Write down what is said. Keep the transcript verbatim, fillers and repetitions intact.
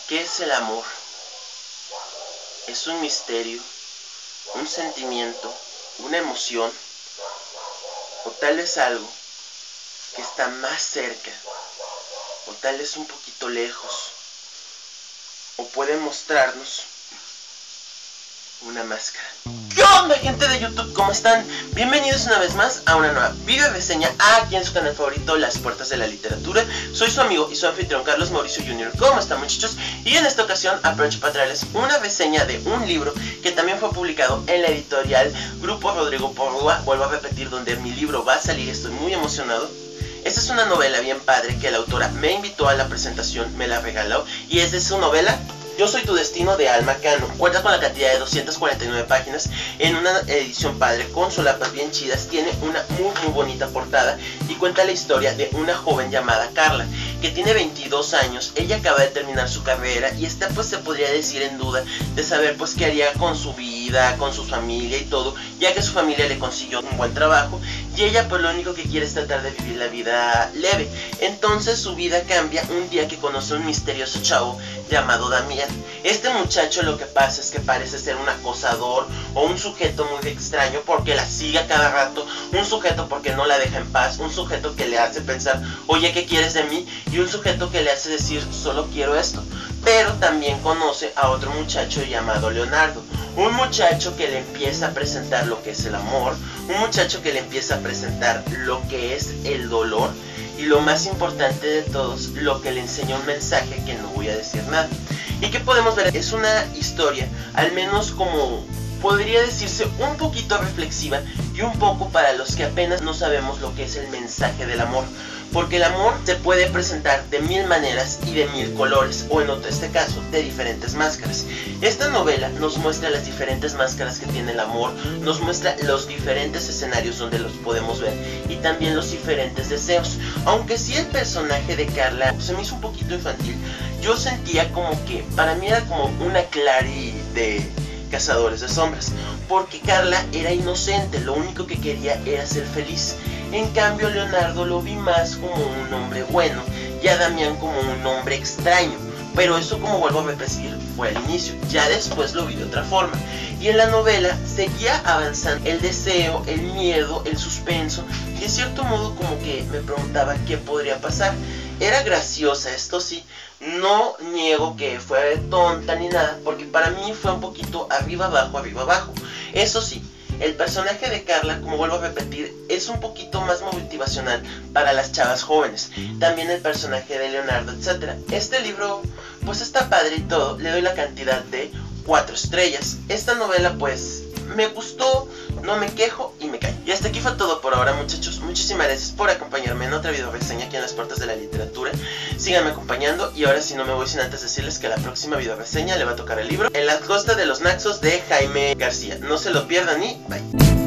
¿Qué es el amor? ¿Es un misterio, un sentimiento, una emoción? ¿O tal vez algo que está más cerca? ¿O tal vez un poquito lejos? ¿O puede mostrarnos una máscara? ¿Qué onda, gente de YouTube? ¿Cómo están? Bienvenidos una vez más a una nueva video reseña aquí en su canal favorito, Las Puertas de la Literatura. Soy su amigo y su anfitrión Carlos Mauricio junior ¿Cómo están, muchachos? Y en esta ocasión aprovecho para traerles una reseña de un libro que también fue publicado en la editorial Grupo Rodrigo Porrúa. Vuelvo a repetir, donde mi libro va a salir, estoy muy emocionado. Esta es una novela bien padre que la autora me invitó a la presentación, me la regaló, y es de su novela Yo soy tu destino, de Alma Cano. Cuenta con la cantidad de doscientas cuarenta y nueve páginas en una edición padre con solapas bien chidas. Tiene una muy muy bonita portada y cuenta la historia de una joven llamada Carla que tiene veintidós años. Ella acaba de terminar su carrera y está, pues se podría decir, en duda de saber pues qué haría con su vida, con su familia y todo, ya que su familia le consiguió un buen trabajo y ella pues lo único que quiere es tratar de vivir la vida leve. Entonces su vida cambia un día que conoce a un misterioso chavo llamado Damián. Este muchacho, lo que pasa es que parece ser un acosador o un sujeto muy extraño porque la sigue a cada rato, un sujeto porque no la deja en paz, un sujeto que le hace pensar, oye, ¿qué quieres de mí? Y un sujeto que le hace decir, solo quiero esto. Pero también conoce a otro muchacho llamado Leonardo, un muchacho que le empieza a presentar lo que es el amor, un muchacho que le empieza a presentar lo que es el dolor, y lo más importante de todos, lo que le enseña un mensaje que no voy a decir nada. Y que podemos ver, es una historia, al menos como podría decirse, un poquito reflexiva y un poco para los que apenas no sabemos lo que es el mensaje del amor. Porque el amor se puede presentar de mil maneras y de mil colores, o en este caso, de diferentes máscaras. Esta novela nos muestra las diferentes máscaras que tiene el amor, nos muestra los diferentes escenarios donde los podemos ver y también los diferentes deseos. Aunque sí el personaje de Carla se me hizo un poquito infantil, yo sentía como que para mí era como una Clary de Cazadores de Sombras, porque Carla era inocente, lo único que quería era ser feliz. En cambio Leonardo lo vi más como un hombre bueno y a Damián como un hombre extraño, pero eso, como vuelvo a repetir, fue al inicio, ya después lo vi de otra forma. Y en la novela seguía avanzando el deseo, el miedo, el suspenso, y de cierto modo como que me preguntaba qué podría pasar. Era graciosa, esto sí, no niego que fue tonta ni nada, porque para mí fue un poquito arriba abajo, arriba abajo. Eso sí, el personaje de Carla, como vuelvo a repetir, es un poquito más motivacional para las chavas jóvenes. También el personaje de Leonardo, etcétera. Este libro, pues está padre y todo. Le doy la cantidad de cuatro estrellas. Esta novela, pues, me gustó, no me quejo y me cae. Y hasta aquí fue todo por ahora, muchachos. Muchísimas gracias por acompañarme en otra video reseña aquí en Las Puertas de la Literatura. Síganme acompañando y ahora sí no me voy sin antes decirles que la próxima video reseña le va a tocar el libro En la costa de los Naxos de Jaime García. No se lo pierdan y bye.